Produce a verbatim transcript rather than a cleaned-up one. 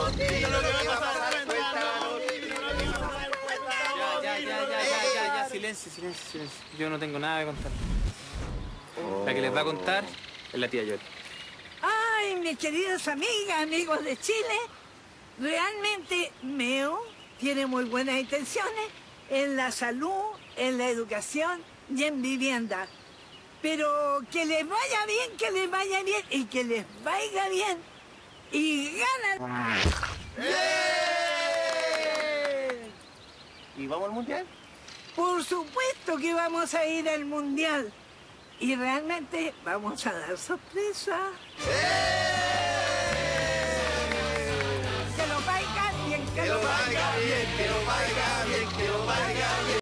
Ya, ya, ya, ya, ya, ya, silencio, silencio, silencio. Yo no tengo nada que contar. La que les va a contar es la tía Yoli. Ay, mis queridas amigas, amigos de Chile, realmente Meo tiene muy buenas intenciones en la salud, en la educación y en vivienda. Pero que les vaya bien, que les vaya bien y que les vaya bien. Y ganan. ¡Bien! ¿Y vamos al mundial? Por supuesto que vamos a ir al mundial. Y realmente vamos a dar sorpresa. Que lo vaya bien, que lo vaya bien, que lo vaya